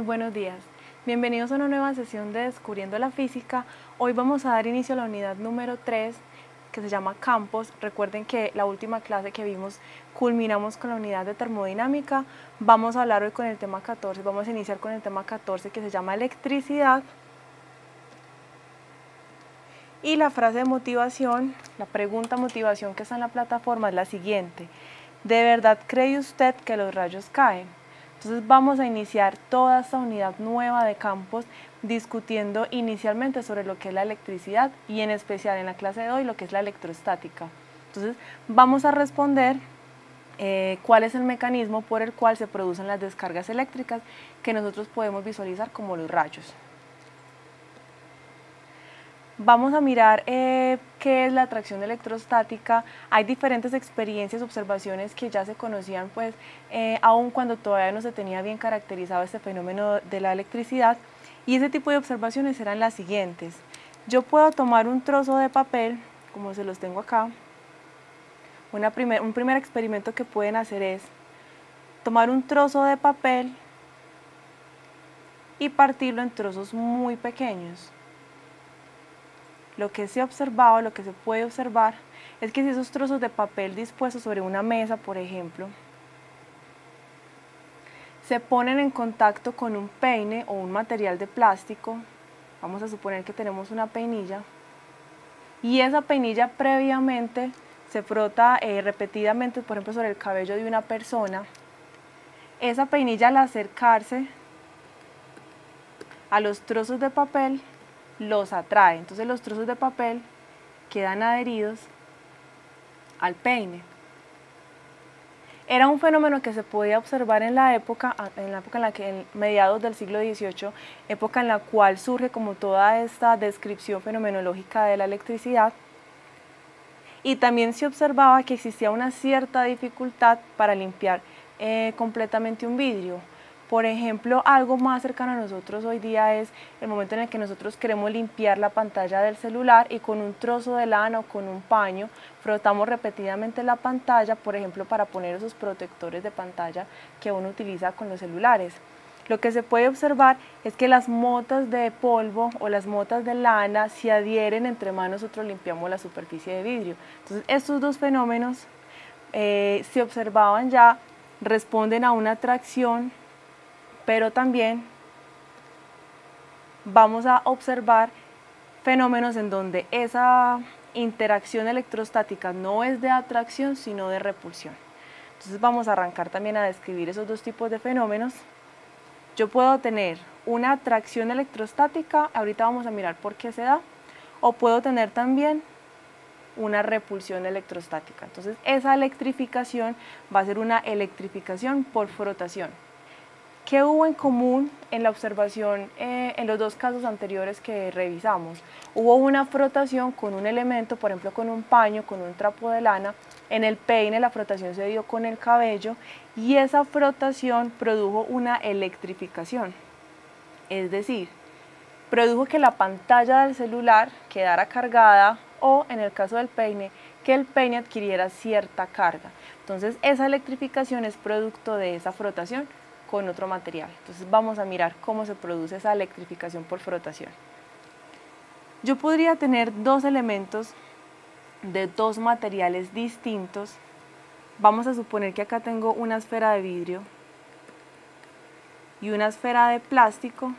buenos días. Bienvenidos a una nueva sesión de Descubriendo la Física. Hoy vamos a dar inicio a la unidad número 3, que se llama Campos. Recuerden que la última clase que vimos culminamos con la unidad de termodinámica. Vamos a hablar hoy con el tema 14, vamos a iniciar con el tema 14 que se llama electricidad. Y la frase de motivación, la pregunta motivación que está en la plataforma es la siguiente: ¿de verdad cree usted que los rayos caen? Entonces vamos a iniciar toda esta unidad nueva de campos discutiendo inicialmente sobre lo que es la electricidad y en especial en la clase de hoy lo que es la electrostática. Entonces vamos a responder cuál es el mecanismo por el cual se producen las descargas eléctricas que nosotros podemos visualizar como los rayos. Vamos a mirar qué es la atracción electrostática. Hay diferentes experiencias, observaciones que ya se conocían, pues, aun cuando todavía no se tenía bien caracterizado este fenómeno de la electricidad. Y ese tipo de observaciones eran las siguientes. Yo puedo tomar un trozo de papel, como se los tengo acá. Un primer experimento que pueden hacer es tomar un trozo de papel y partirlo en trozos muy pequeños. Lo que se ha observado, lo que se puede observar, es que si esos trozos de papel dispuestos sobre una mesa, por ejemplo, se ponen en contacto con un peine o un material de plástico, vamos a suponer que tenemos una peinilla, y esa peinilla previamente se frota repetidamente, por ejemplo, sobre el cabello de una persona, esa peinilla al acercarse a los trozos de papel, los atrae. Entonces los trozos de papel quedan adheridos al peine. Era un fenómeno que se podía observar en la época en la que, en mediados del siglo XVIII, época en la cual surge como toda esta descripción fenomenológica de la electricidad, y también se observaba que existía una cierta dificultad para limpiar completamente un vidrio. Por ejemplo, algo más cercano a nosotros hoy día es el momento en el que nosotros queremos limpiar la pantalla del celular y con un trozo de lana o con un paño frotamos repetidamente la pantalla, por ejemplo, para poner esos protectores de pantalla que uno utiliza con los celulares. Lo que se puede observar es que las motas de polvo o las motas de lana se adhieren entre más nosotros limpiamos la superficie de vidrio. Entonces, estos dos fenómenos se observaban ya, responden a una atracción, pero también vamos a observar fenómenos en donde esa interacción electrostática no es de atracción, sino de repulsión. Entonces vamos a arrancar también a describir esos dos tipos de fenómenos. Yo puedo tener una atracción electrostática, ahorita vamos a mirar por qué se da, o puedo tener también una repulsión electrostática. Entonces esa electrificación va a ser una electrificación por frotación. ¿Qué hubo en común en la observación en los dos casos anteriores que revisamos? Hubo una frotación con un elemento, por ejemplo con un paño, con un trapo de lana. En el peine la frotación se dio con el cabello y esa frotación produjo una electrificación. Es decir, produjo que la pantalla del celular quedara cargada o, en el caso del peine, que el peine adquiriera cierta carga. Entonces esa electrificación es producto de esa frotación con otro material. Entonces vamos a mirar cómo se produce esa electrificación por frotación. Yo podría tener dos elementos de dos materiales distintos. Vamos a suponer que acá tengo una esfera de vidrio y una esfera de plástico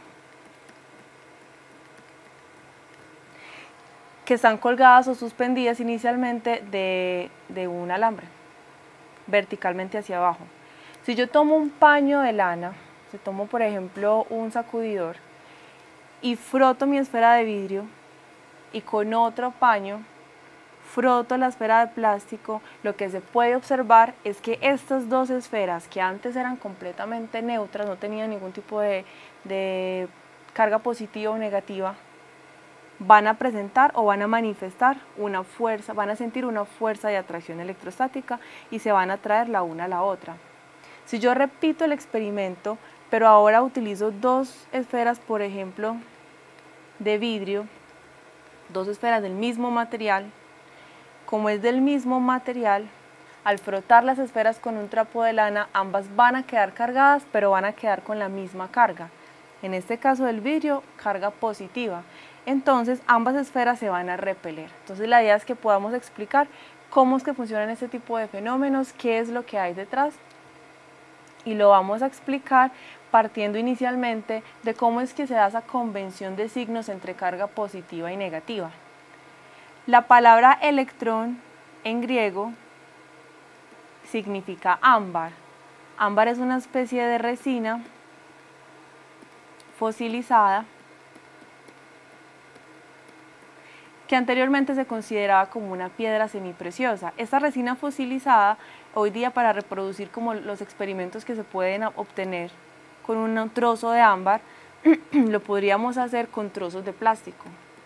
que están colgadas o suspendidas inicialmente de un alambre verticalmente hacia abajo. Si yo tomo un paño de lana, si tomo por ejemplo un sacudidor y froto mi esfera de vidrio y con otro paño froto la esfera de plástico, lo que se puede observar es que estas dos esferas que antes eran completamente neutras, no tenían ningún tipo de carga positiva o negativa, van a presentar o van a manifestar una fuerza, van a sentir una fuerza de atracción electrostática y se van a atraer la una a la otra. Si yo repito el experimento, pero ahora utilizo dos esferas, por ejemplo, de vidrio, dos esferas del mismo material, como es del mismo material, al frotar las esferas con un trapo de lana, ambas van a quedar cargadas, pero van a quedar con la misma carga. En este caso del vidrio, carga positiva. Entonces ambas esferas se van a repeler. Entonces la idea es que podamos explicar cómo es que funcionan este tipo de fenómenos, qué es lo que hay detrás, y lo vamos a explicar partiendo inicialmente de cómo es que se da esa convención de signos entre carga positiva y negativa. La palabra electrón en griego significa ámbar. Ámbar es una especie de resina fosilizada que anteriormente se consideraba como una piedra semipreciosa. Esta resina fosilizada, hoy día para reproducir como los experimentos que se pueden obtener con un trozo de ámbar, lo podríamos hacer con trozos de plástico.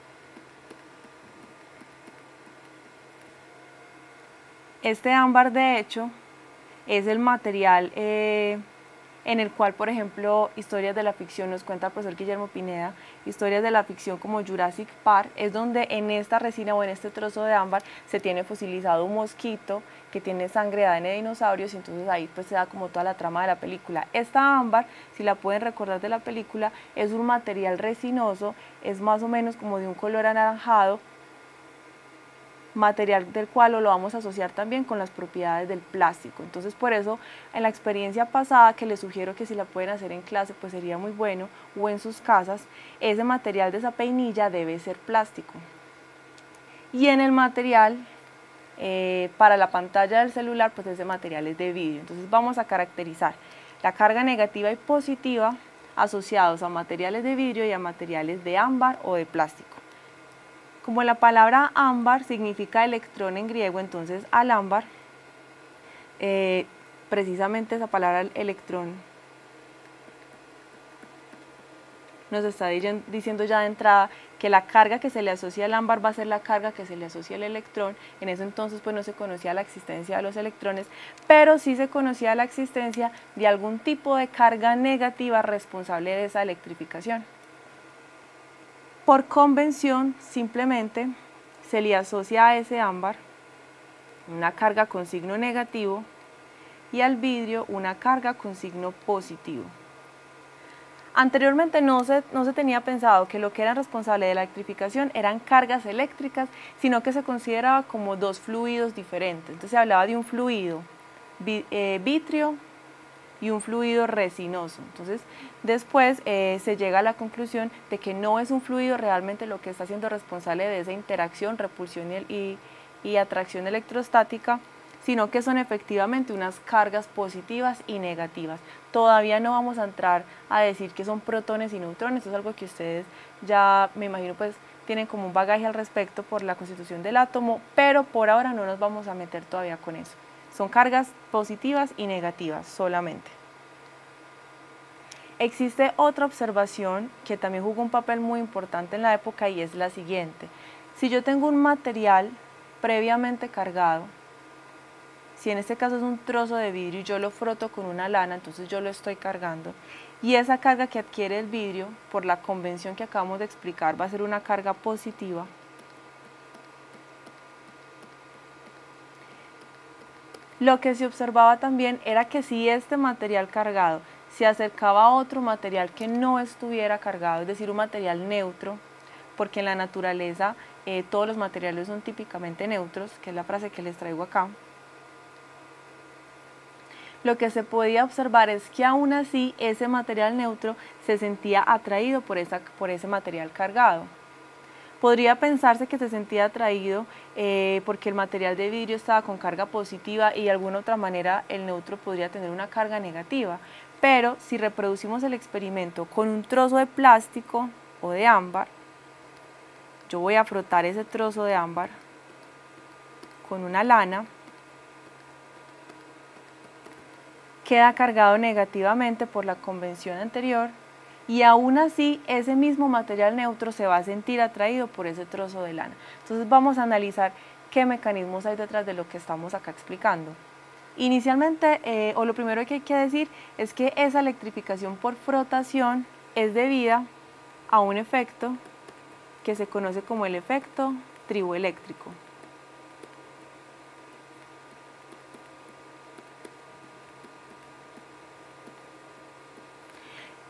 Este ámbar, de hecho, es el material en el cual, por ejemplo, historias de la ficción, nos cuenta el profesor Guillermo Pineda, historias de la ficción como Jurassic Park, es donde en esta resina o en este trozo de ámbar se tiene fosilizado un mosquito que tiene sangre de ADN de dinosaurios, y entonces ahí pues se da como toda la trama de la película. Esta ámbar, si la pueden recordar de la película, es un material resinoso, es más o menos como de un color anaranjado, material del cual lo vamos a asociar también con las propiedades del plástico. Entonces por eso en la experiencia pasada, que les sugiero que si la pueden hacer en clase pues sería muy bueno, o en sus casas, ese material de esa peinilla debe ser plástico. Y en el material para la pantalla del celular pues ese material es de vidrio. Entonces vamos a caracterizar la carga negativa y positiva asociados a materiales de vidrio y a materiales de ámbar o de plástico. Como la palabra ámbar significa electrón en griego, entonces al ámbar, precisamente esa palabra electrón, nos está diciendo ya de entrada que la carga que se le asocia al ámbar va a ser la carga que se le asocia al electrón. En ese entonces pues no se conocía la existencia de los electrones, pero sí se conocía la existencia de algún tipo de carga negativa responsable de esa electrificación. Por convención, simplemente se le asocia a ese ámbar una carga con signo negativo y al vidrio una carga con signo positivo. Anteriormente no se tenía pensado que lo que era responsable de la electrificación eran cargas eléctricas, sino que se consideraba como dos fluidos diferentes. Entonces se hablaba de un fluido vítreo y un fluido resinoso. Entonces después se llega a la conclusión de que no es un fluido realmente lo que está siendo responsable de esa interacción, repulsión y atracción electrostática, sino que son efectivamente unas cargas positivas y negativas. Todavía no vamos a entrar a decir que son protones y neutrones, eso es algo que ustedes ya me imagino pues tienen como un bagaje al respecto por la constitución del átomo, pero por ahora no nos vamos a meter todavía con eso. Son cargas positivas y negativas solamente. Existe otra observación que también jugó un papel muy importante en la época, y es la siguiente. Si yo tengo un material previamente cargado, si en este caso es un trozo de vidrio y yo lo froto con una lana, entonces yo lo estoy cargando, y esa carga que adquiere el vidrio, por la convención que acabamos de explicar, va a ser una carga positiva. Lo que se observaba también era que si este material cargado se acercaba a otro material que no estuviera cargado, es decir, un material neutro, porque en la naturaleza todos los materiales son típicamente neutros, que es la frase que les traigo acá, lo que se podía observar es que aún así ese material neutro se sentía atraído por ese material cargado. Podría pensarse que se sentía atraído porque el material de vidrio estaba con carga positiva y de alguna otra manera el neutro podría tener una carga negativa, pero si reproducimos el experimento con un trozo de plástico o de ámbar, yo voy a frotar ese trozo de ámbar con una lana, queda cargado negativamente por la convención anterior, y aún así ese mismo material neutro se va a sentir atraído por ese trozo de lana. Entonces vamos a analizar qué mecanismos hay detrás de lo que estamos acá explicando. Inicialmente, o lo primero que hay que decir es que esa electrificación por frotación es debida a un efecto que se conoce como el efecto triboeléctrico.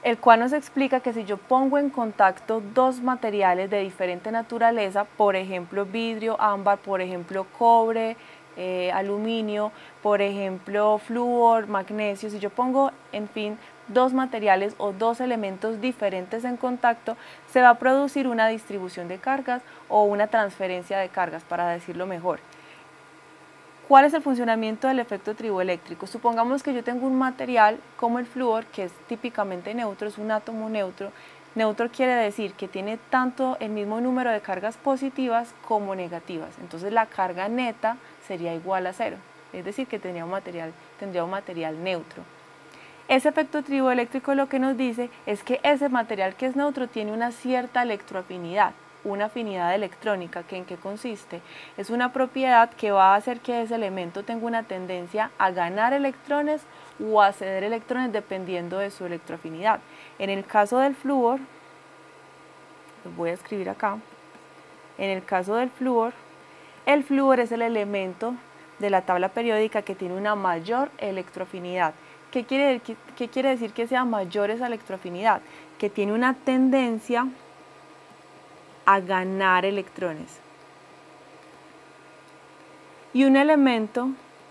el cual nos explica que si yo pongo en contacto dos materiales de diferente naturaleza, por ejemplo vidrio, ámbar, por ejemplo cobre, aluminio, por ejemplo flúor, magnesio, si yo pongo, en fin, dos materiales o dos elementos diferentes en contacto, se va a producir una distribución de cargas o una transferencia de cargas, para decirlo mejor. ¿Cuál es el funcionamiento del efecto triboeléctrico? Supongamos que yo tengo un material como el flúor, que es típicamente neutro, es un átomo neutro. Neutro quiere decir que tiene tanto el mismo número de cargas positivas como negativas. Entonces la carga neta sería igual a cero, es decir, que tendría un material neutro. Ese efecto triboeléctrico lo que nos dice es que ese material que es neutro tiene una cierta electroafinidad, una afinidad electrónica, que ¿en qué consiste? Es una propiedad que va a hacer que ese elemento tenga una tendencia a ganar electrones o a ceder electrones dependiendo de su electroafinidad. En el caso del flúor, los voy a escribir acá, en el caso del flúor, el flúor es el elemento de la tabla periódica que tiene una mayor electroafinidad. ¿Qué quiere decir que sea mayor esa electroafinidad? Que tiene una tendencia a ganar electrones. Y un elemento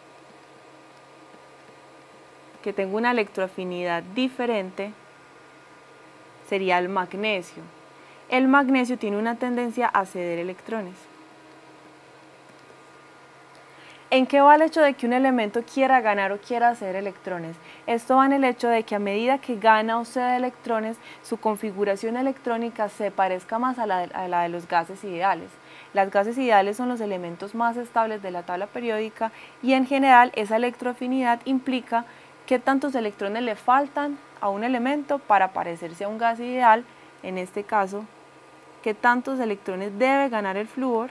que tenga una electroafinidad diferente sería el magnesio. El magnesio tiene una tendencia a ceder electrones. ¿En qué va el hecho de que un elemento quiera ganar o quiera ceder electrones? Esto va en el hecho de que a medida que gana o cede electrones, su configuración electrónica se parezca más a la de los gases ideales. Los gases ideales son los elementos más estables de la tabla periódica y en general esa electroafinidad implica qué tantos electrones le faltan a un elemento para parecerse a un gas ideal. En este caso, qué tantos electrones debe ganar el flúor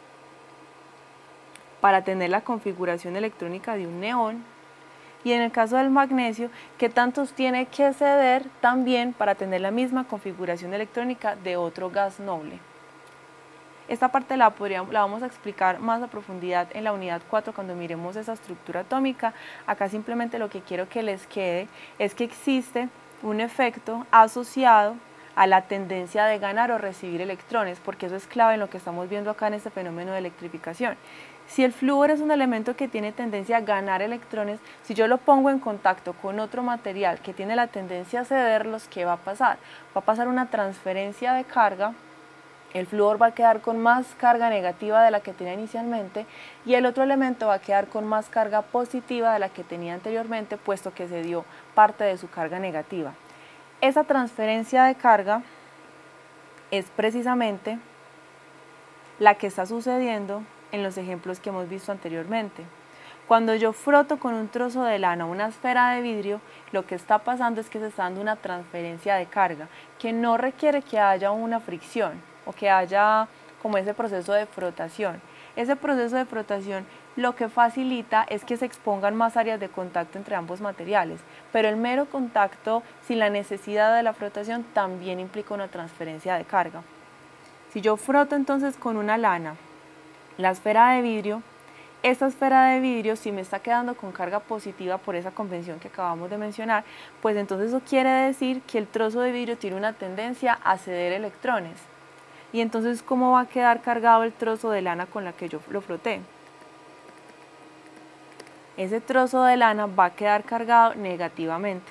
para tener la configuración electrónica de un neón, y en el caso del magnesio, qué tantos tiene que ceder también para tener la misma configuración electrónica de otro gas noble. Esta parte la vamos a explicar más a profundidad en la unidad 4 cuando miremos esa estructura atómica. Acá simplemente lo que quiero que les quede es que existe un efecto asociado a la tendencia de ganar o recibir electrones, porque eso es clave en lo que estamos viendo acá en este fenómeno de electrificación. Si el flúor es un elemento que tiene tendencia a ganar electrones, si yo lo pongo en contacto con otro material que tiene la tendencia a cederlos, ¿qué va a pasar? Va a pasar una transferencia de carga, el flúor va a quedar con más carga negativa de la que tenía inicialmente y el otro elemento va a quedar con más carga positiva de la que tenía anteriormente, puesto que cedió parte de su carga negativa. Esa transferencia de carga es precisamente la que está sucediendo en los ejemplos que hemos visto anteriormente. Cuando yo froto con un trozo de lana una esfera de vidrio, lo que está pasando es que se está dando una transferencia de carga que no requiere que haya una fricción o que haya como ese proceso de frotación. Ese proceso de frotación lo que facilita es que se expongan más áreas de contacto entre ambos materiales, pero el mero contacto sin la necesidad de la frotación también implica una transferencia de carga. Si yo froto entonces con una lana la esfera de vidrio, esta esfera de vidrio, si me está quedando con carga positiva por esa convención que acabamos de mencionar, pues entonces eso quiere decir que el trozo de vidrio tiene una tendencia a ceder electrones. Y entonces, ¿cómo va a quedar cargado el trozo de lana con la que yo lo froté? Ese trozo de lana va a quedar cargado negativamente,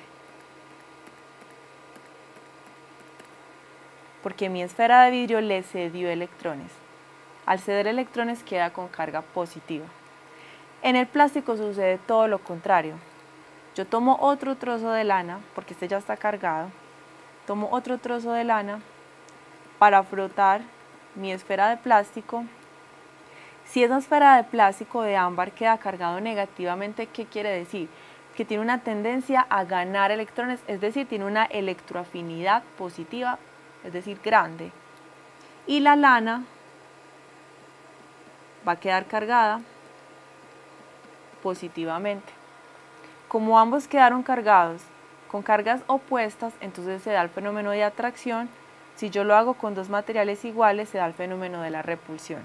porque mi esfera de vidrio le cedió electrones. Al ceder electrones queda con carga positiva. En el plástico sucede todo lo contrario. Yo tomo otro trozo de lana, porque este ya está cargado, tomo otro trozo de lana para frotar mi esfera de plástico. Si esa esfera de plástico de ámbar queda cargado negativamente, ¿qué quiere decir? Que tiene una tendencia a ganar electrones, es decir, tiene una electroafinidad positiva, es decir, grande. Y la lana va a quedar cargada positivamente. Como ambos quedaron cargados con cargas opuestas, entonces se da el fenómeno de atracción. Si yo lo hago con dos materiales iguales, se da el fenómeno de la repulsión.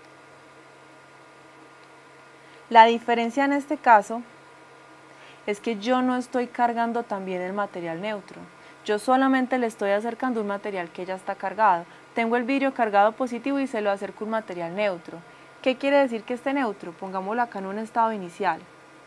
La diferencia en este caso es que yo no estoy cargando también el material neutro. Yo solamente le estoy acercando un material que ya está cargado. Tengo el vidrio cargado positivo y se lo acerco un material neutro. ¿Qué quiere decir que esté neutro? Pongámoslo acá en un estado inicial.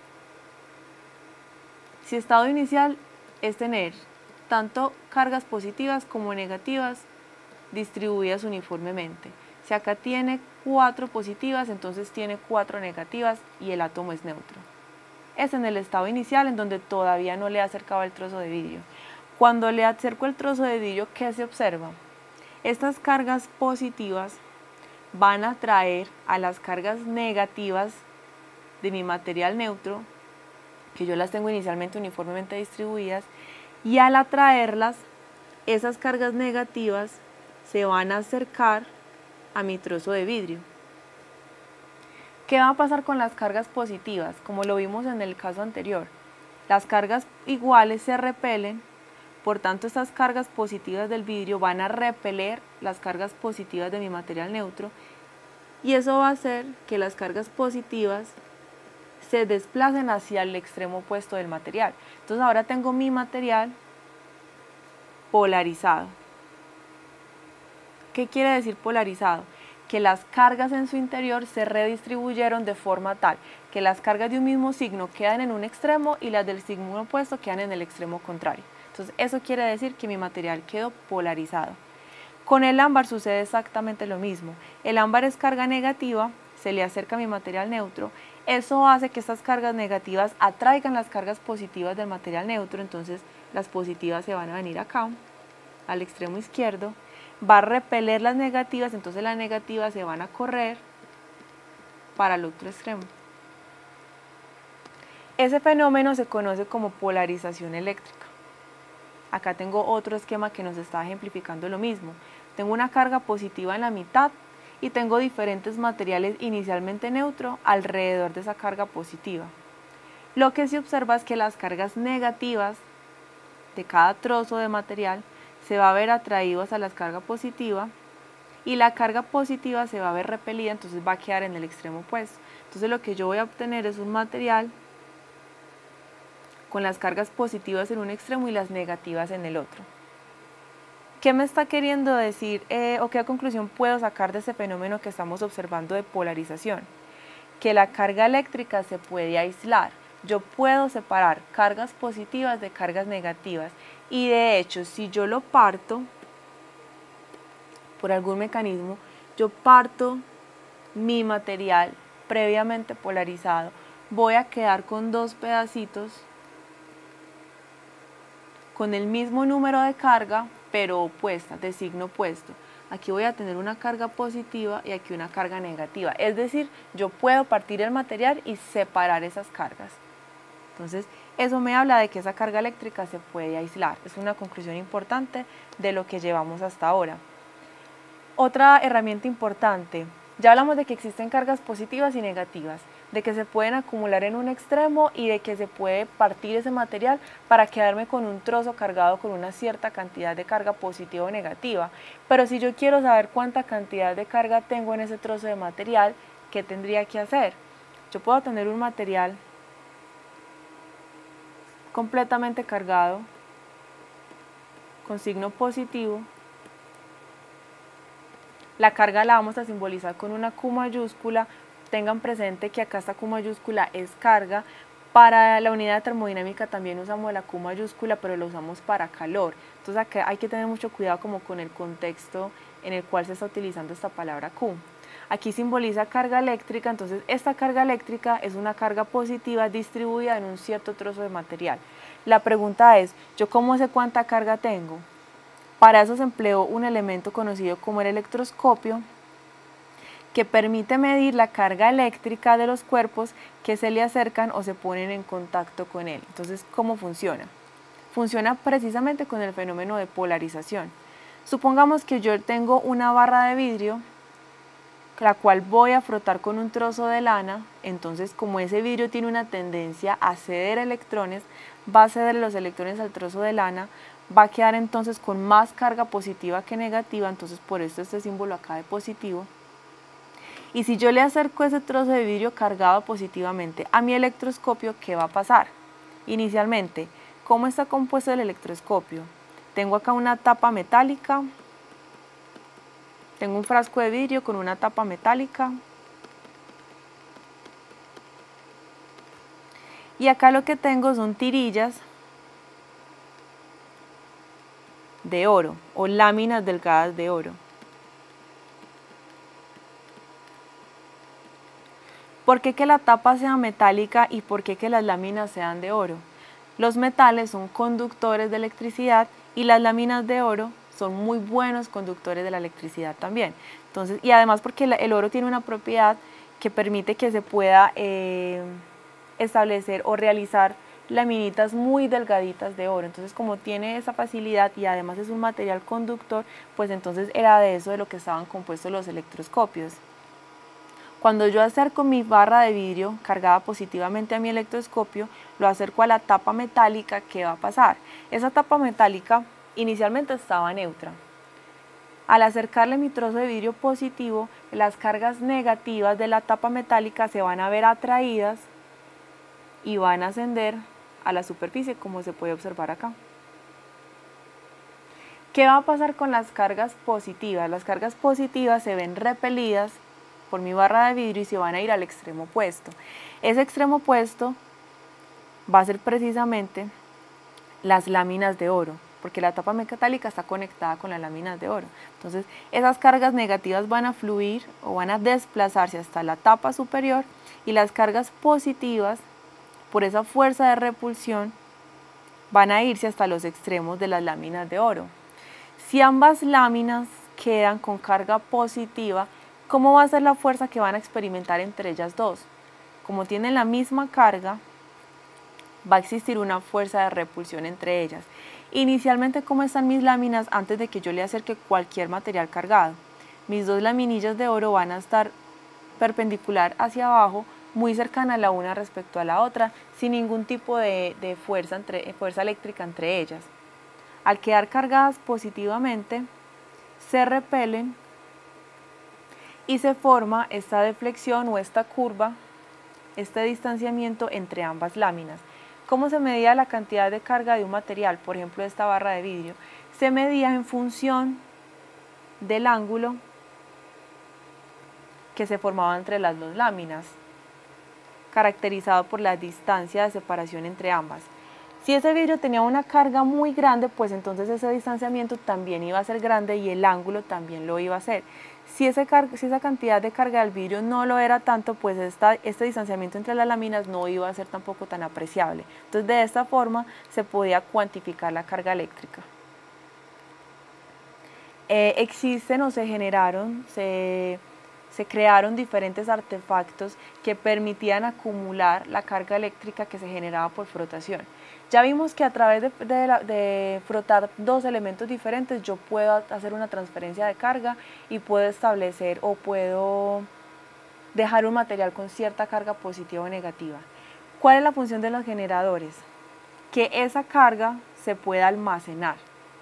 Si estado inicial es tener tanto cargas positivas como negativas distribuidas uniformemente. Si acá tiene 4 positivas, entonces tiene 4 negativas y el átomo es neutro. Es en el estado inicial en donde todavía no le he acercado el trozo de vidrio. Cuando le acerco el trozo de vidrio, ¿qué se observa? Estas cargas positivas van a atraer a las cargas negativas de mi material neutro, que yo las tengo inicialmente uniformemente distribuidas, y al atraerlas, esas cargas negativas se van a acercar a mi trozo de vidrio. ¿Qué va a pasar con las cargas positivas? Como lo vimos en el caso anterior, las cargas iguales se repelen, por tanto estas cargas positivas del vidrio van a repeler las cargas positivas de mi material neutro, y eso va a hacer que las cargas positivas se desplacen hacia el extremo opuesto del material. Entonces ahora tengo mi material polarizado. ¿Qué quiere decir polarizado? Que las cargas en su interior se redistribuyeron de forma tal que las cargas de un mismo signo quedan en un extremo y las del signo opuesto quedan en el extremo contrario. Entonces eso quiere decir que mi material quedó polarizado. Con el ámbar sucede exactamente lo mismo. El ámbar es carga negativa, se le acerca a mi material neutro. Eso hace que estas cargas negativas atraigan las cargas positivas del material neutro, entonces las positivas se van a venir acá, al extremo izquierdo, va a repeler las negativas, entonces las negativas se van a correr para el otro extremo. Ese fenómeno se conoce como polarización eléctrica. Acá tengo otro esquema que nos está ejemplificando lo mismo. Tengo una carga positiva en la mitad y tengo diferentes materiales inicialmente neutro alrededor de esa carga positiva. Lo que se observa es que las cargas negativas de cada trozo de material se va a ver atraídos a la carga positiva y la carga positiva se va a ver repelida, entonces va a quedar en el extremo opuesto. Entonces lo que yo voy a obtener es un material con las cargas positivas en un extremo y las negativas en el otro. ¿Qué me está queriendo decir o qué conclusión puedo sacar de ese fenómeno que estamos observando de polarización? Que la carga eléctrica se puede aislar. Yo puedo separar cargas positivas de cargas negativas y de hecho si yo lo parto por algún mecanismo, yo parto mi material previamente polarizado, voy a quedar con dos pedacitos con el mismo número de carga pero opuesta, de signo opuesto. Aquí voy a tener una carga positiva y aquí una carga negativa, es decir, yo puedo partir el material y separar esas cargas. Entonces, eso me habla de que esa carga eléctrica se puede aislar. Es una conclusión importante de lo que llevamos hasta ahora. Otra herramienta importante, ya hablamos de que existen cargas positivas y negativas, de que se pueden acumular en un extremo y de que se puede partir ese material para quedarme con un trozo cargado con una cierta cantidad de carga positiva o negativa. Pero si yo quiero saber cuánta cantidad de carga tengo en ese trozo de material, ¿qué tendría que hacer? Yo puedo tener un material completamente cargado con signo positivo. La carga la vamos a simbolizar con una Q mayúscula. Tengan presente que acá esta Q mayúscula es carga. Para la unidad de termodinámica también usamos la Q mayúscula, pero la usamos para calor. Entonces acá hay que tener mucho cuidado como con el contexto en el cual se está utilizando esta palabra Q. Aquí simboliza carga eléctrica, entonces esta carga eléctrica es una carga positiva distribuida en un cierto trozo de material. La pregunta es, ¿yo cómo sé cuánta carga tengo? Para eso se empleó un elemento conocido como el electroscopio, que permite medir la carga eléctrica de los cuerpos que se le acercan o se ponen en contacto con él. Entonces, ¿cómo funciona? Funciona precisamente con el fenómeno de polarización. Supongamos que yo tengo una barra de vidrio, la cual voy a frotar con un trozo de lana, entonces como ese vidrio tiene una tendencia a ceder electrones, va a ceder los electrones al trozo de lana, va a quedar entonces con más carga positiva que negativa, entonces por eso este símbolo acá de positivo. Y si yo le acerco ese trozo de vidrio cargado positivamente a mi electroscopio, ¿qué va a pasar? Inicialmente, ¿cómo está compuesto el electroscopio? Tengo acá una tapa metálica, tengo un frasco de vidrio con una tapa metálica. Y acá lo que tengo son tirillas de oro o láminas delgadas de oro. ¿Por qué que la tapa sea metálica y por qué que las láminas sean de oro? Los metales son conductores de electricidad y las láminas de oro son muy buenos conductores de la electricidad también. Entonces, y además porque el oro tiene una propiedad que permite que se pueda establecer o realizar laminitas muy delgaditas de oro. Entonces, como tiene esa facilidad y además es un material conductor, pues entonces era de eso de lo que estaban compuestos los electroscopios. Cuando yo acerco mi barra de vidrio cargada positivamente a mi electroscopio, lo acerco a la tapa metálica, ¿qué va a pasar? Esa tapa metálica inicialmente estaba neutra. Al acercarle mi trozo de vidrio positivo, las cargas negativas de la tapa metálica se van a ver atraídas y van a ascender a la superficie, como se puede observar acá. ¿Qué va a pasar con las cargas positivas? Las cargas positivas se ven repelidas por mi barra de vidrio y se van a ir al extremo opuesto. Ese extremo opuesto va a ser precisamente las láminas de oro, porque la tapa metálica está conectada con las láminas de oro. Entonces, esas cargas negativas van a fluir o van a desplazarse hasta la tapa superior y las cargas positivas, por esa fuerza de repulsión, van a irse hasta los extremos de las láminas de oro. Si ambas láminas quedan con carga positiva, ¿cómo va a ser la fuerza que van a experimentar entre ellas dos? Como tienen la misma carga, va a existir una fuerza de repulsión entre ellas. Inicialmente, ¿cómo están mis láminas antes de que yo le acerque cualquier material cargado? Mis dos laminillas de oro van a estar perpendicular hacia abajo, muy cercana la una respecto a la otra, sin ningún tipo de fuerza eléctrica entre ellas. Al quedar cargadas positivamente, se repelen y se forma esta deflexión o esta curva, este distanciamiento entre ambas láminas. ¿Cómo se medía la cantidad de carga de un material? Por ejemplo, esta barra de vidrio. Se medía en función del ángulo que se formaba entre las dos láminas, caracterizado por la distancia de separación entre ambas. Si ese vidrio tenía una carga muy grande, pues entonces ese distanciamiento también iba a ser grande y el ángulo también lo iba a ser. Si esa cantidad de carga del vidrio no lo era tanto, pues este distanciamiento entre las láminas no iba a ser tampoco tan apreciable. Entonces, de esta forma se podía cuantificar la carga eléctrica. Existen o se generaron, se crearon diferentes artefactos que permitían acumular la carga eléctrica que se generaba por frotación. Ya vimos que a través de frotar dos elementos diferentes yo puedo hacer una transferencia de carga y puedo establecer o puedo dejar un material con cierta carga positiva o negativa. ¿Cuál es la función de los generadores? Que esa carga se pueda almacenar.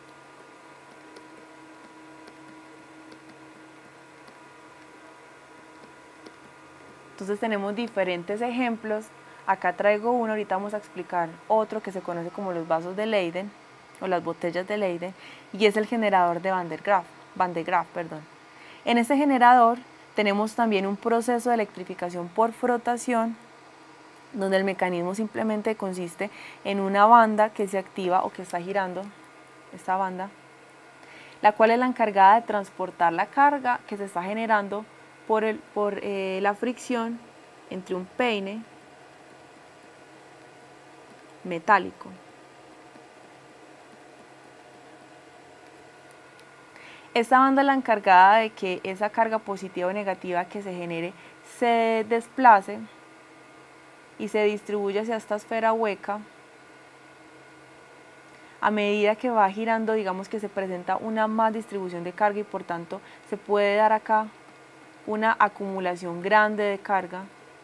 Entonces tenemos diferentes ejemplos. Acá traigo uno, ahorita vamos a explicar otro que se conoce como los vasos de Leyden o las botellas de Leyden, y es el generador de Van de Graaff. En este generador tenemos también un proceso de electrificación por frotación, donde el mecanismo simplemente consiste en una banda que se activa o que está girando, esta banda, la cual es la encargada de transportar la carga que se está generando por la fricción entre un peine metálico. Esta banda es la encargada de que esa carga positiva o negativa que se genere se desplace y se distribuye hacia esta esfera hueca. A medida que va girando, digamos que se presenta una más distribución de carga y por tanto se puede dar acá una acumulación grande de carga.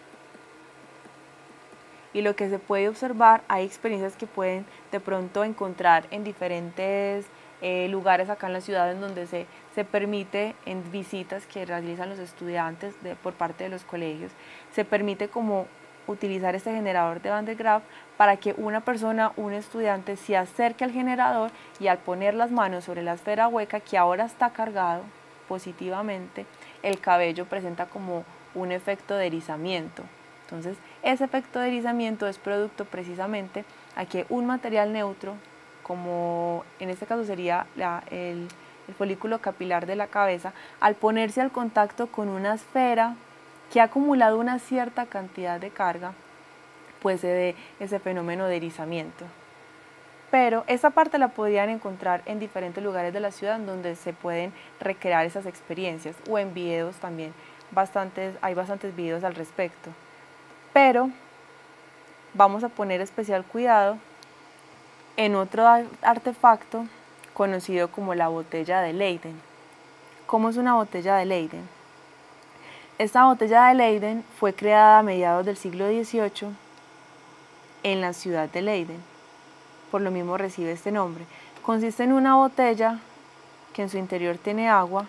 Y lo que se puede observar, hay experiencias que pueden de pronto encontrar en diferentes lugares acá en la ciudad, en donde se permite en visitas que realizan los estudiantes por parte de los colegios, se permite como utilizar este generador de Van de Graaff para que una persona, un estudiante, se acerque al generador y al poner las manos sobre la esfera hueca que ahora está cargado positivamente, el cabello presenta como un efecto de erizamiento. Entonces, ese efecto de erizamiento es producto precisamente a que un material neutro, como en este caso sería el folículo capilar de la cabeza, al ponerse al contacto con una esfera que ha acumulado una cierta cantidad de carga, pues se dé ese fenómeno de erizamiento. Pero esa parte la podrían encontrar en diferentes lugares de la ciudad donde se pueden recrear esas experiencias, o en videos también, hay bastantes videos al respecto. Pero vamos a poner especial cuidado en otro artefacto conocido como la botella de Leyden. ¿Cómo es una botella de Leyden? Esta botella de Leyden fue creada a mediados del siglo XVIII en la ciudad de Leyden, por lo mismo recibe este nombre. Consiste en una botella que en su interior tiene agua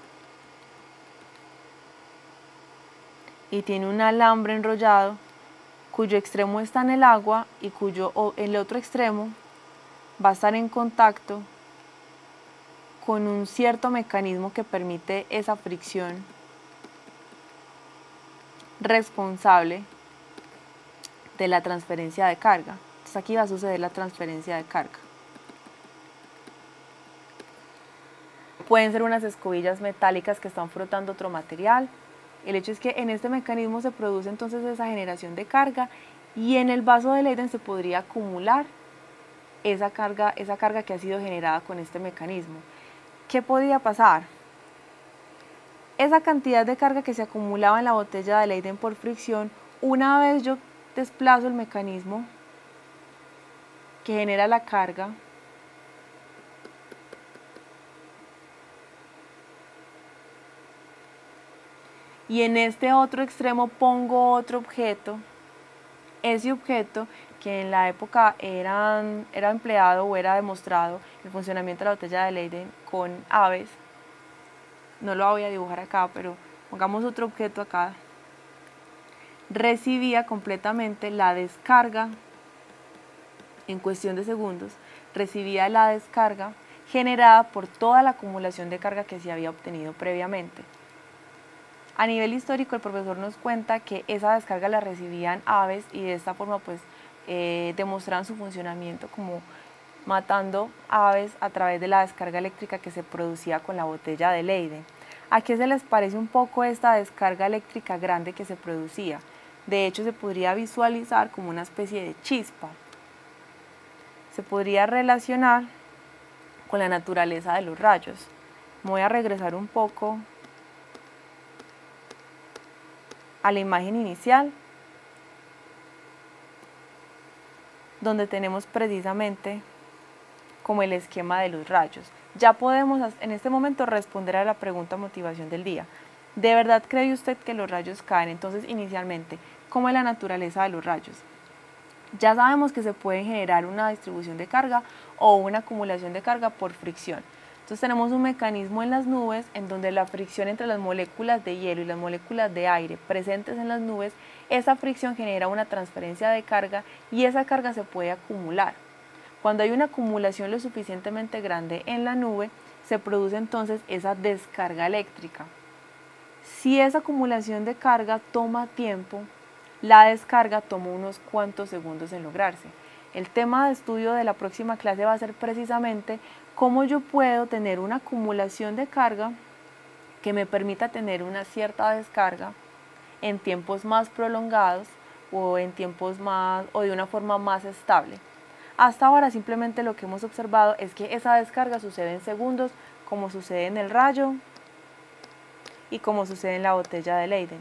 y tiene un alambre enrollado cuyo extremo está en el agua y el otro extremo va a estar en contacto con un cierto mecanismo que permite esa fricción responsable de la transferencia de carga. Entonces aquí va a suceder la transferencia de carga. Pueden ser unas escobillas metálicas que están frotando otro material. El hecho es que en este mecanismo se produce entonces esa generación de carga y en el vaso de Leyden se podría acumular esa carga que ha sido generada con este mecanismo. ¿Qué podía pasar? Esa cantidad de carga que se acumulaba en la botella de Leyden por fricción, una vez yo desplazo el mecanismo que genera la carga, y en este otro extremo pongo otro objeto, ese objeto que en la época era empleado o era demostrado el funcionamiento de la botella de Leyden con aves, no lo voy a dibujar acá, pero pongamos otro objeto acá, recibía completamente la descarga en cuestión de segundos, recibía la descarga generada por toda la acumulación de carga que se había obtenido previamente. A nivel histórico, el profesor nos cuenta que esa descarga la recibían aves y de esta forma pues demostraban su funcionamiento como matando aves a través de la descarga eléctrica que se producía con la botella de Leyden. ¿A qué se les parece un poco esta descarga eléctrica grande que se producía? De hecho, se podría visualizar como una especie de chispa. Se podría relacionar con la naturaleza de los rayos. Me voy a regresar un poco a la imagen inicial, donde tenemos precisamente como el esquema de los rayos. Ya podemos en este momento responder a la pregunta motivación del día. ¿De verdad cree usted que los rayos caen? Entonces, inicialmente, ¿cómo es la naturaleza de los rayos? Ya sabemos que se puede generar una distribución de carga o una acumulación de carga por fricción. Entonces tenemos un mecanismo en las nubes en donde la fricción entre las moléculas de hielo y las moléculas de aire presentes en las nubes, esa fricción genera una transferencia de carga y esa carga se puede acumular. Cuando hay una acumulación lo suficientemente grande en la nube, se produce entonces esa descarga eléctrica. Si esa acumulación de carga toma tiempo, la descarga toma unos cuantos segundos en lograrse. El tema de estudio de la próxima clase va a ser precisamente cómo yo puedo tener una acumulación de carga que me permita tener una cierta descarga en tiempos más prolongados o en tiempos o de una forma más estable. Hasta ahora simplemente lo que hemos observado es que esa descarga sucede en segundos, como sucede en el rayo y como sucede en la botella de Leyden.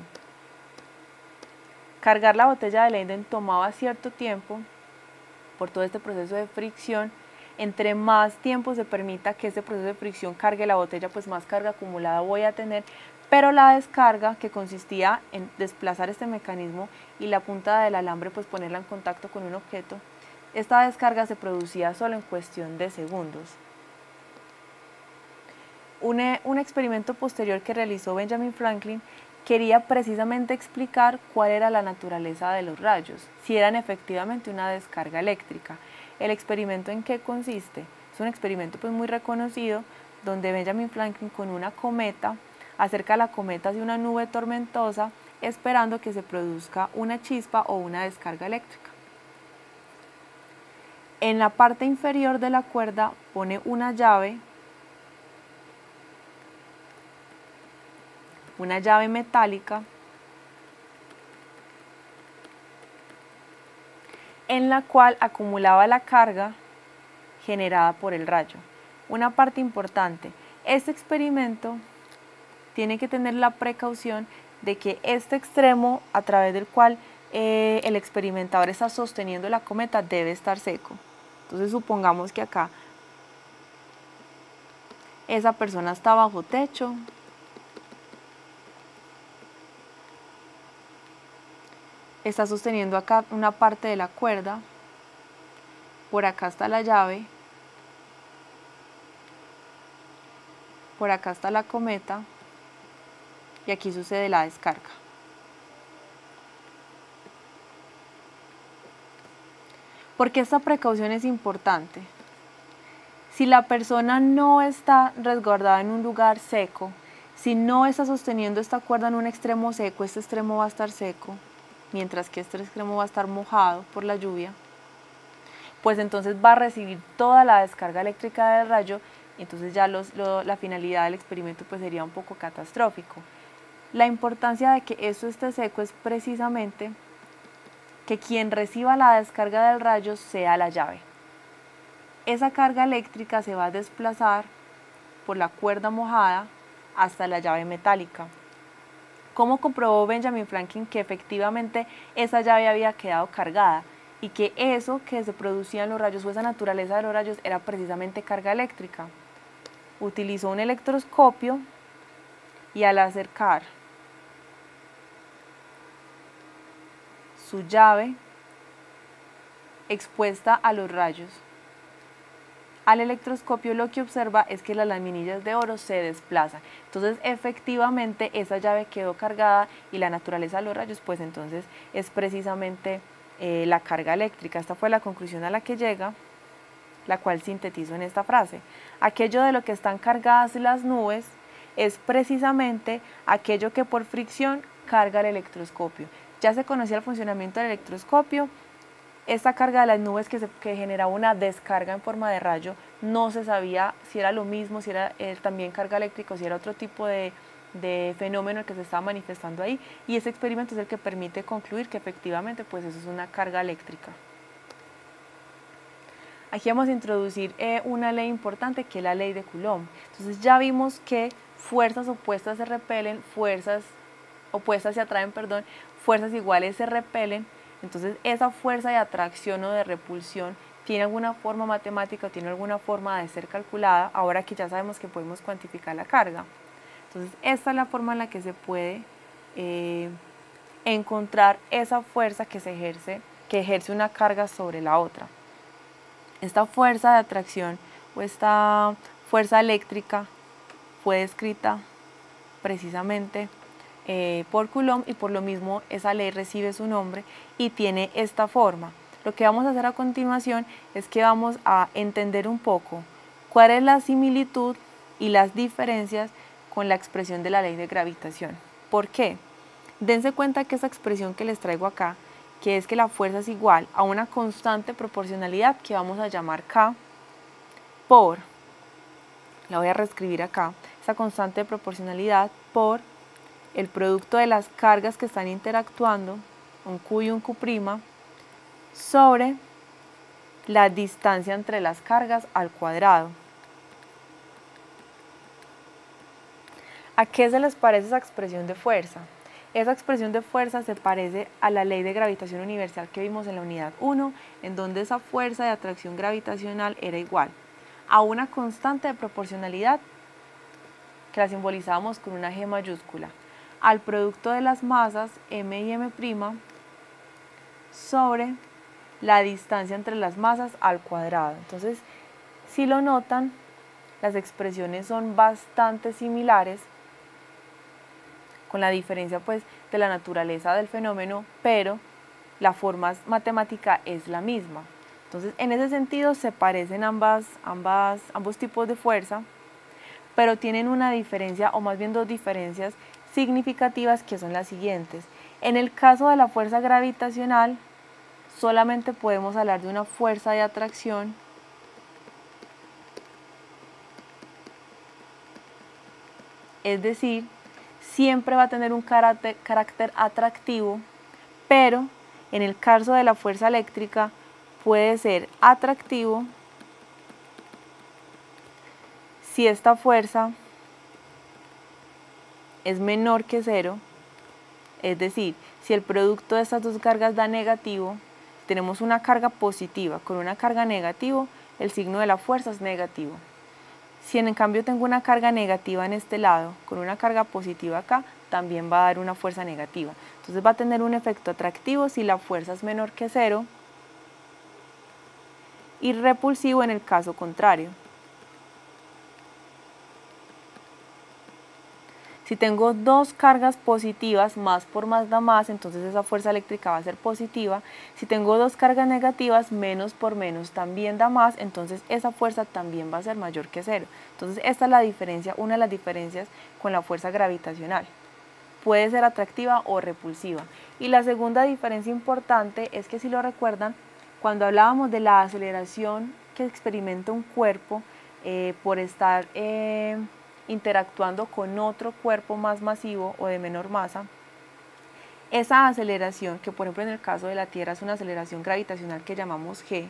Cargar la botella de Leyden tomaba cierto tiempo por todo este proceso de fricción. Entre más tiempo se permita que este proceso de fricción cargue la botella, pues más carga acumulada voy a tener, pero la descarga, que consistía en desplazar este mecanismo y la punta del alambre pues ponerla en contacto con un objeto, esta descarga se producía solo en cuestión de segundos. Un experimento posterior que realizó Benjamin Franklin quería precisamente explicar cuál era la naturaleza de los rayos, si eran efectivamente una descarga eléctrica. ¿El experimento en qué consiste? Es un experimento pues muy reconocido donde Benjamin Franklin con una cometa acerca la cometa hacia una nube tormentosa esperando que se produzca una chispa o una descarga eléctrica. En la parte inferior de la cuerda pone una llave metálica en la cual acumulaba la carga generada por el rayo. Una parte importante, este experimento tiene que tener la precaución de que este extremo a través del cual el experimentador está sosteniendo la cometa debe estar seco. Entonces supongamos que acá esa persona está bajo techo, está sosteniendo acá una parte de la cuerda, por acá está la llave, por acá está la cometa y aquí sucede la descarga. ¿Por qué esta precaución es importante? Si la persona no está resguardada en un lugar seco, si no está sosteniendo esta cuerda en un extremo seco, este extremo va a estar seco, mientras que este extremo va a estar mojado por la lluvia, pues entonces va a recibir toda la descarga eléctrica del rayo y entonces ya la finalidad del experimento pues sería un poco catastrófico. La importancia de que esto esté seco es precisamente que quien reciba la descarga del rayo sea la llave. Esa carga eléctrica se va a desplazar por la cuerda mojada hasta la llave metálica. ¿Cómo comprobó Benjamin Franklin que efectivamente esa llave había quedado cargada y que eso que se producía en los rayos o esa naturaleza de los rayos era precisamente carga eléctrica? Utilizó un electroscopio y al acercar su llave expuesta a los rayos al electroscopio, lo que observa es que las laminillas de oro se desplazan. Entonces efectivamente esa llave quedó cargada y la naturaleza de los rayos pues entonces es precisamente la carga eléctrica. Esta fue la conclusión a la que llega, la cual sintetizo en esta frase. Aquello de lo que están cargadas las nubes es precisamente aquello que por fricción carga el electroscopio. Ya se conocía el funcionamiento del electroscopio. Esta carga de las nubes que generaba una descarga en forma de rayo, no se sabía si era lo mismo, si era también carga eléctrica o si era otro tipo de fenómeno que se estaba manifestando ahí, y ese experimento es el que permite concluir que efectivamente pues eso es una carga eléctrica. Aquí vamos a introducir una ley importante que es la ley de Coulomb. Entonces ya vimos que fuerzas opuestas se repelen, fuerzas opuestas se atraen, perdón, fuerzas iguales se repelen. Entonces esa fuerza de atracción o de repulsión tiene alguna forma matemática o tiene alguna forma de ser calculada, ahora que ya sabemos que podemos cuantificar la carga. Entonces esta es la forma en la que se puede encontrar esa fuerza que ejerce una carga sobre la otra. Esta fuerza de atracción o esta fuerza eléctrica fue descrita precisamente por Coulomb y por lo mismo esa ley recibe su nombre y tiene esta forma. Lo que vamos a hacer a continuación es que vamos a entender un poco cuál es la similitud y las diferencias con la expresión de la ley de gravitación. ¿Por qué? Dense cuenta que esa expresión que les traigo acá, que es que la fuerza es igual a una constante proporcionalidad que vamos a llamar K por, la voy a reescribir acá, esa constante de proporcionalidad por el producto de las cargas que están interactuando, un Q y un Q', sobre la distancia entre las cargas al cuadrado. ¿A qué se les parece esa expresión de fuerza? Esa expresión de fuerza se parece a la ley de gravitación universal que vimos en la unidad 1, en donde esa fuerza de atracción gravitacional era igual a una constante de proporcionalidad que la simbolizábamos con una G mayúscula, al producto de las masas m y m' sobre la distancia entre las masas al cuadrado. Entonces, si lo notan, las expresiones son bastante similares, con la diferencia pues de la naturaleza del fenómeno, pero la forma matemática es la misma. Entonces, en ese sentido se parecen ambos tipos de fuerza, pero tienen una diferencia, o más bien dos diferencias significativas, que son las siguientes. En el caso de la fuerza gravitacional, solamente podemos hablar de una fuerza de atracción, es decir, siempre va a tener un carácter atractivo, pero en el caso de la fuerza eléctrica puede ser atractivo si esta fuerza es menor que cero, es decir, si el producto de estas dos cargas da negativo, tenemos una carga positiva con una carga negativa, el signo de la fuerza es negativo. Si en cambio tengo una carga negativa en este lado, con una carga positiva acá, también va a dar una fuerza negativa. Entonces va a tener un efecto atractivo si la fuerza es menor que cero y repulsivo en el caso contrario. Si tengo dos cargas positivas, más por más da más, entonces esa fuerza eléctrica va a ser positiva. Si tengo dos cargas negativas, menos por menos también da más, entonces esa fuerza también va a ser mayor que cero. Entonces esta es la diferencia, una de las diferencias con la fuerza gravitacional. Puede ser atractiva o repulsiva. Y la segunda diferencia importante es que, si lo recuerdan, cuando hablábamos de la aceleración que experimenta un cuerpo por estar interactuando con otro cuerpo más masivo o de menor masa, esa aceleración, que por ejemplo en el caso de la Tierra es una aceleración gravitacional que llamamos g,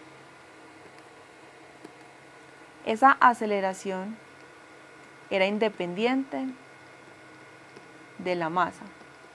esa aceleración era independiente de la masa.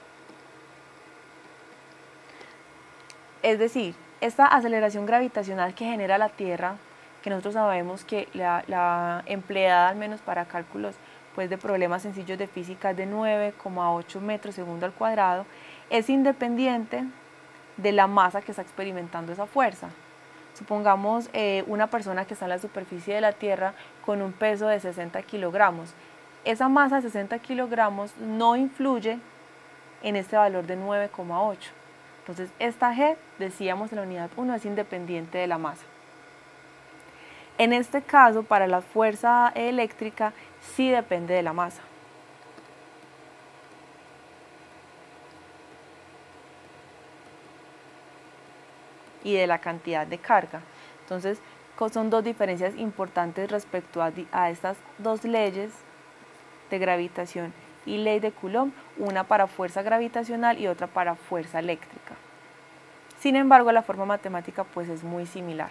Es decir, esta aceleración gravitacional que genera la Tierra, que nosotros sabemos que la empleada, al menos para cálculos pues de problemas sencillos de física, es de 9,8 metros segundo al cuadrado, es independiente de la masa que está experimentando esa fuerza. Supongamos una persona que está en la superficie de la Tierra con un peso de 60 kilogramos. Esa masa de 60 kilogramos no influye en este valor de 9,8. Entonces esta G, decíamos en la unidad 1, es independiente de la masa. En este caso, para la fuerza eléctrica, sí depende de la masa. Y de la cantidad de carga. Entonces, son dos diferencias importantes respecto a estas dos leyes de gravitación y ley de Coulomb, una para fuerza gravitacional y otra para fuerza eléctrica. Sin embargo, la forma matemática pues es muy similar.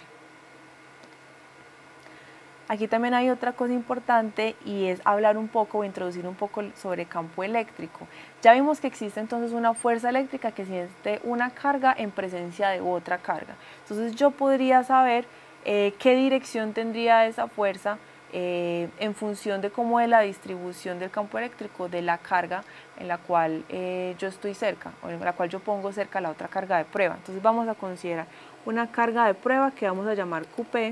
Aquí también hay otra cosa importante, y es hablar un poco o introducir un poco sobre campo eléctrico. Ya vimos que existe entonces una fuerza eléctrica que siente una carga en presencia de otra carga. Entonces yo podría saber qué dirección tendría esa fuerza en función de cómo es la distribución del campo eléctrico de la carga en la cual yo estoy cerca, o en la cual yo pongo cerca la otra carga de prueba. Entonces vamos a considerar una carga de prueba que vamos a llamar QP,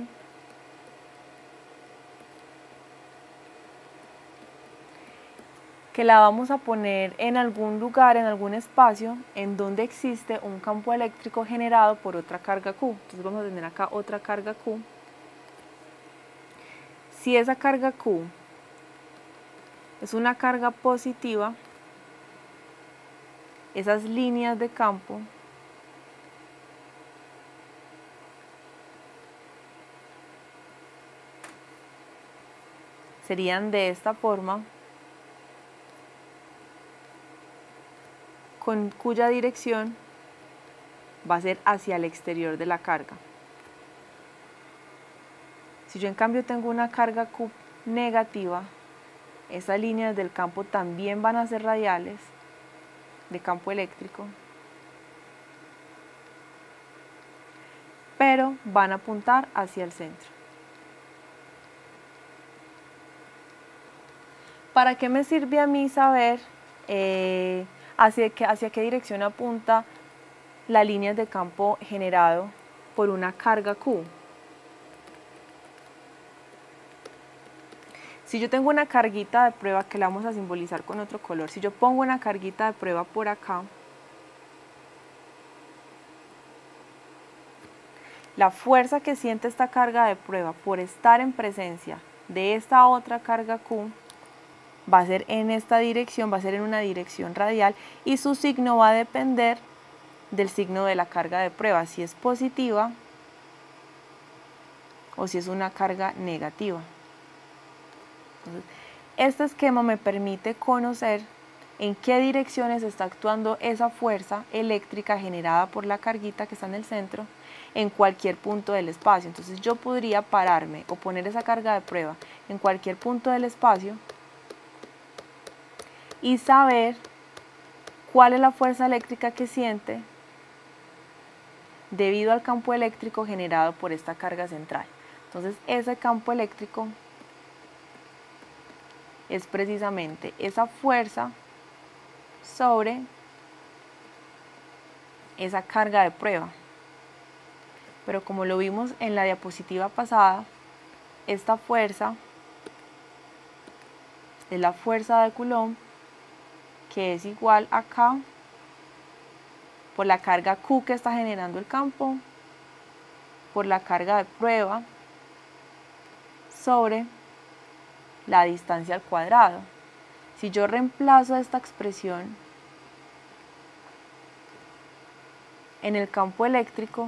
que la vamos a poner en algún lugar, en algún espacio en donde existe un campo eléctrico generado por otra carga Q. Entonces vamos a tener acá otra carga Q. Si esa carga Q es una carga positiva, esas líneas de campo serían de esta forma, con cuya dirección va a ser hacia el exterior de la carga. Si yo en cambio tengo una carga Q negativa, esas líneas del campo también van a ser radiales de campo eléctrico, pero van a apuntar hacia el centro. ¿Para qué me sirve a mí saber hacia qué dirección apunta la línea de campo generado por una carga Q? Si yo tengo una carguita de prueba que la vamos a simbolizar con otro color, si yo pongo una carguita de prueba por acá, la fuerza que siente esta carga de prueba por estar en presencia de esta otra carga Q va a ser en esta dirección, va a ser en una dirección radial y su signo va a depender del signo de la carga de prueba, si es positiva o si es una carga negativa. Entonces, este esquema me permite conocer en qué direcciones está actuando esa fuerza eléctrica generada por la carguita que está en el centro en cualquier punto del espacio. Entonces yo podría pararme o poner esa carga de prueba en cualquier punto del espacio y saber cuál es la fuerza eléctrica que siente debido al campo eléctrico generado por esta carga central. Entonces ese campo eléctrico es precisamente esa fuerza sobre esa carga de prueba. Pero como lo vimos en la diapositiva pasada, esta fuerza es la fuerza de Coulomb, que es igual a K por la carga Q que está generando el campo, por la carga de prueba, sobre la distancia al cuadrado. Si yo reemplazo esta expresión en el campo eléctrico,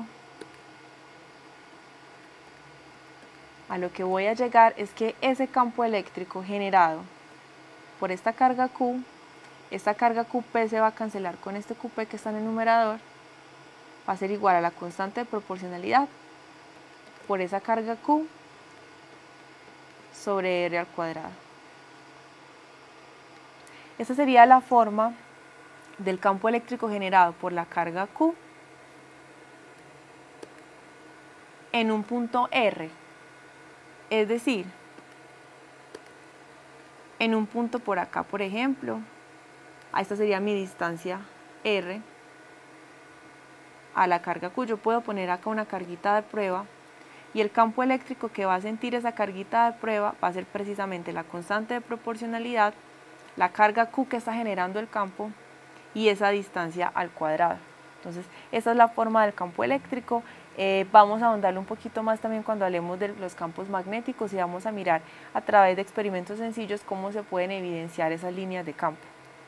a lo que voy a llegar es que ese campo eléctrico generado por esta carga Q QP se va a cancelar con este QP que está en el numerador, va a ser igual a la constante de proporcionalidad por esa carga Q sobre R al cuadrado. Esta sería la forma del campo eléctrico generado por la carga Q en un punto R. Es decir, en un punto por acá, por ejemplo, esta sería mi distancia R a la carga Q. Yo puedo poner acá una carguita de prueba y el campo eléctrico que va a sentir esa carguita de prueba va a ser precisamente la constante de proporcionalidad, la carga Q que está generando el campo y esa distancia al cuadrado. Entonces, esa es la forma del campo eléctrico. Vamos a ahondarle un poquito más también cuando hablemos de los campos magnéticos y vamos a mirar a través de experimentos sencillos cómo se pueden evidenciar esas líneas de campo.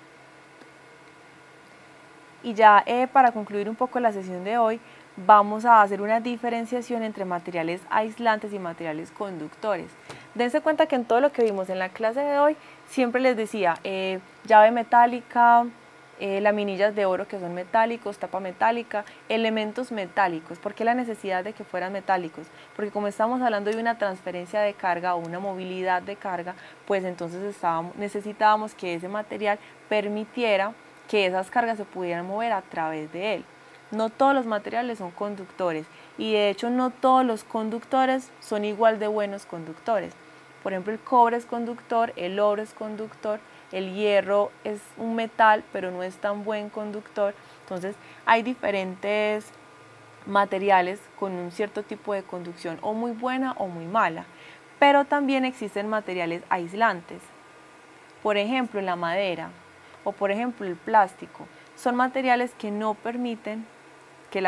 Y ya para concluir un poco la sesión de hoy, vamos a hacer una diferenciación entre materiales aislantes y materiales conductores. Dense cuenta que en todo lo que vimos en la clase de hoy, siempre les decía llave metálica, laminillas de oro que son metálicos, tapa metálica, elementos metálicos. ¿Por qué la necesidad de que fueran metálicos? Porque como estamos hablando de una transferencia de carga o una movilidad de carga, pues entonces necesitábamos que ese material permitiera que esas cargas se pudieran mover a través de él. No todos los materiales son conductores y de hecho no todos los conductores son igual de buenos conductores. Por ejemplo, el cobre es conductor, el oro es conductor, el hierro es un metal pero no es tan buen conductor. Entonces hay diferentes materiales con un cierto tipo de conducción o muy buena o muy mala, pero también existen materiales aislantes. Por ejemplo, la madera o por ejemplo el plástico son materiales que no permiten que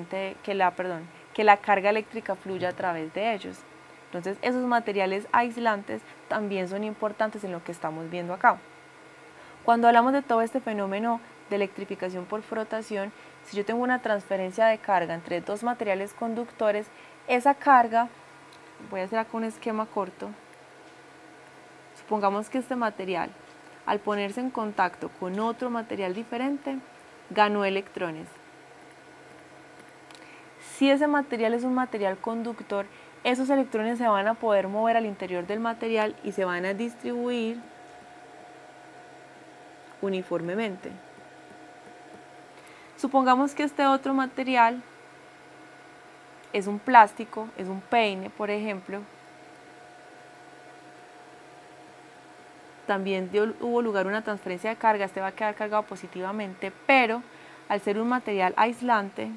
la carga eléctrica fluya a través de ellos. Entonces esos materiales aislantes también son importantes en lo que estamos viendo acá. Cuando hablamos de todo este fenómeno de electrificación por frotación, si yo tengo una transferencia de carga entre dos materiales conductores, esa carga, voy a hacer acá un esquema corto, supongamos que este material, al ponerse en contacto con otro material diferente, ganó electrones. Si ese material es un material conductor, esos electrones se van a poder mover al interior del material y se van a distribuir uniformemente. Supongamos que este otro material es un plástico, es un peine, por ejemplo. También hubo lugar una transferencia de carga, este va a quedar cargado positivamente, pero al ser un material aislante,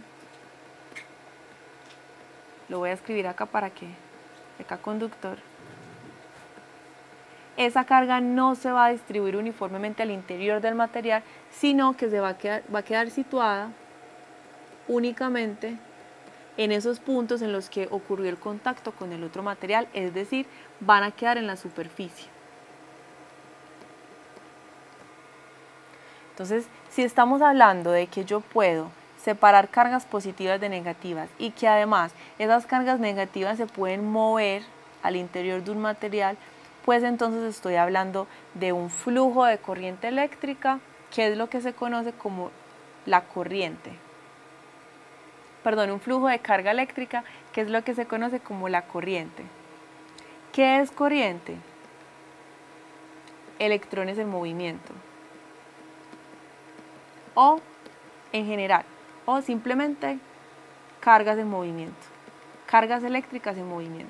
lo voy a escribir acá para que, acá conductor, esa carga no se va a distribuir uniformemente al interior del material, sino que va a quedar situada únicamente en esos puntos en los que ocurrió el contacto con el otro material, es decir, van a quedar en la superficie. Entonces, si estamos hablando de que yo puedo separar cargas positivas de negativas y que además esas cargas negativas se pueden mover al interior de un material, pues entonces estoy hablando de un flujo de corriente eléctrica, que es lo que se conoce como la corriente. Perdón, un flujo de carga eléctrica, que es lo que se conoce como la corriente. ¿Qué es corriente? Electrones en movimiento. O en general, o simplemente cargas en movimiento, cargas eléctricas en movimiento.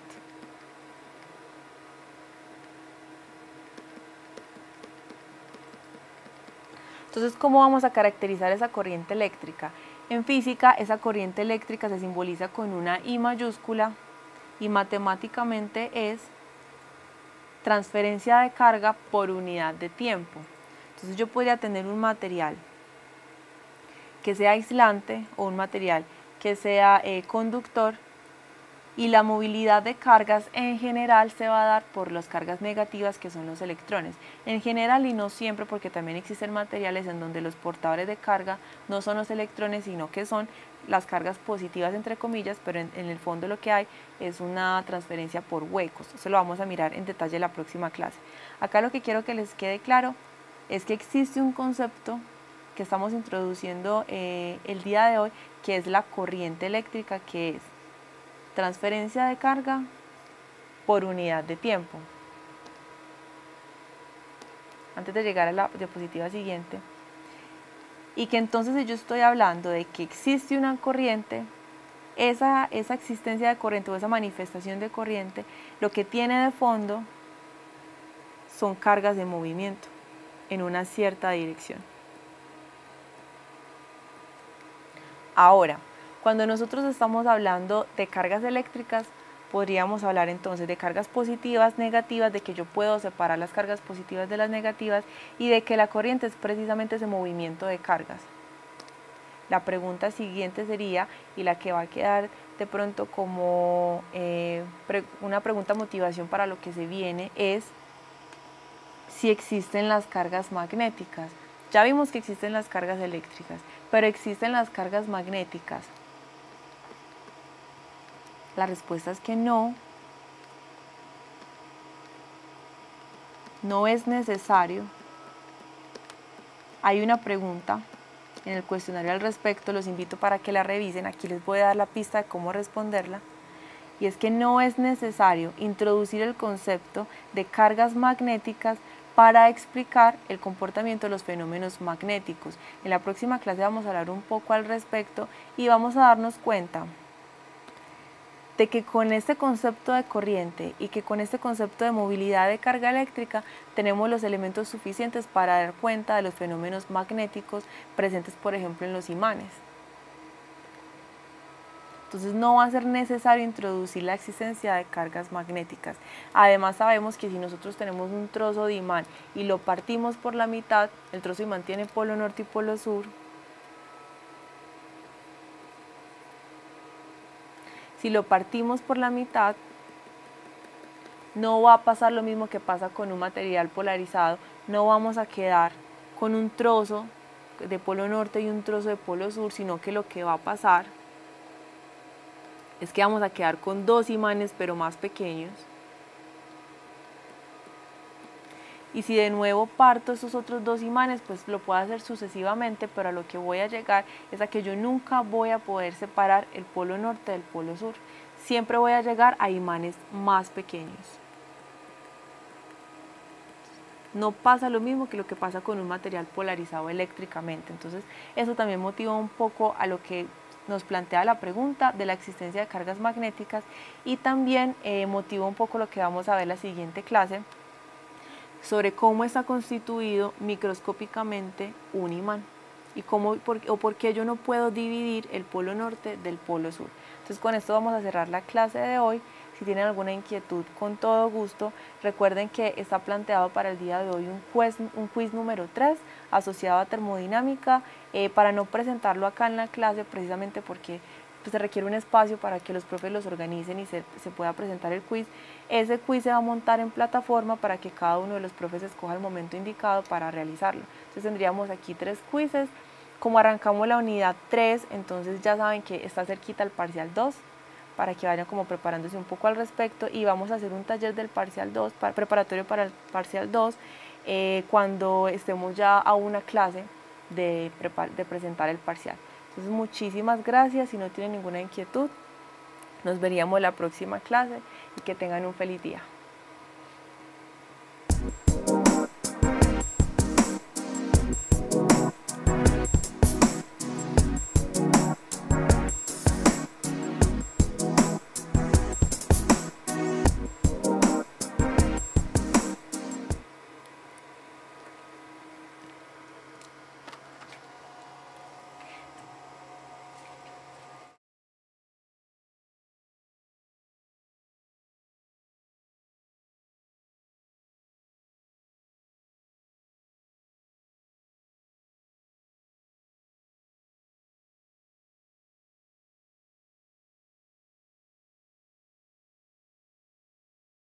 Entonces, ¿cómo vamos a caracterizar esa corriente eléctrica? En física, esa corriente eléctrica se simboliza con una I mayúscula y matemáticamente es transferencia de carga por unidad de tiempo. Entonces, yo podría tener un material que sea aislante o un material que sea conductor, y la movilidad de cargas en general se va a dar por las cargas negativas, que son los electrones. En general, y no siempre, porque también existen materiales en donde los portadores de carga no son los electrones, sino que son las cargas positivas entre comillas, pero en el fondo lo que hay es una transferencia por huecos. Eso lo vamos a mirar en detalle en la próxima clase. Acá lo que quiero que les quede claro es que existe un concepto que estamos introduciendo el día de hoy, que es la corriente eléctrica, que es transferencia de carga por unidad de tiempo. Antes de llegar a la diapositiva siguiente, y que entonces si yo estoy hablando de que existe una corriente, esa existencia de corriente o esa manifestación de corriente, lo que tiene de fondo son cargas de movimiento en una cierta dirección. Ahora, cuando nosotros estamos hablando de cargas eléctricas, podríamos hablar entonces de cargas positivas, negativas, de que yo puedo separar las cargas positivas de las negativas y de que la corriente es precisamente ese movimiento de cargas. La pregunta siguiente sería, y la que va a quedar de pronto como una pregunta motivación para lo que se viene, es si existen las cargas magnéticas. Ya vimos que existen las cargas eléctricas, pero existen las cargas magnéticas. La respuesta es que no. No es necesario. Hay una pregunta en el cuestionario al respecto, los invito para que la revisen, aquí les voy a dar la pista de cómo responderla, y es que no es necesario introducir el concepto de cargas magnéticas para explicar el comportamiento de los fenómenos magnéticos. En la próxima clase vamos a hablar un poco al respecto y vamos a darnos cuenta de que con este concepto de corriente y que con este concepto de movilidad de carga eléctrica tenemos los elementos suficientes para dar cuenta de los fenómenos magnéticos presentes, por ejemplo, en los imanes. Entonces no va a ser necesario introducir la existencia de cargas magnéticas. Además sabemos que si nosotros tenemos un trozo de imán y lo partimos por la mitad, el trozo de imán tiene polo norte y polo sur. Si lo partimos por la mitad, no va a pasar lo mismo que pasa con un material polarizado, no vamos a quedar con un trozo de polo norte y un trozo de polo sur, sino que lo que va a pasar es que vamos a quedar con dos imanes pero más pequeños. Y si de nuevo parto esos otros dos imanes, pues lo puedo hacer sucesivamente, pero a lo que voy a llegar es a que yo nunca voy a poder separar el polo norte del polo sur. Siempre voy a llegar a imanes más pequeños. No pasa lo mismo que lo que pasa con un material polarizado eléctricamente. Entonces, eso también motiva un poco a lo que nos plantea la pregunta de la existencia de cargas magnéticas, y también motiva un poco lo que vamos a ver en la siguiente clase, sobre cómo está constituido microscópicamente un imán y por qué yo no puedo dividir el polo norte del polo sur. Entonces con esto vamos a cerrar la clase de hoy. Si tienen alguna inquietud, con todo gusto. Recuerden que está planteado para el día de hoy un quiz número 3 asociado a termodinámica, para no presentarlo acá en la clase, precisamente porque pues, se requiere un espacio para que los profes los organicen y se pueda presentar el quiz. Ese quiz se va a montar en plataforma para que cada uno de los profes escoja el momento indicado para realizarlo. Entonces tendríamos aquí 3 quizzes. Como arrancamos la unidad 3, entonces ya saben que está cerquita el parcial 2, para que vayan como preparándose un poco al respecto, y vamos a hacer un taller del parcial 2, preparatorio para el parcial 2, cuando estemos ya a una clase de presentar el parcial. Entonces muchísimas gracias. Si no tienen ninguna inquietud, nos veríamos la próxima clase y que tengan un feliz día.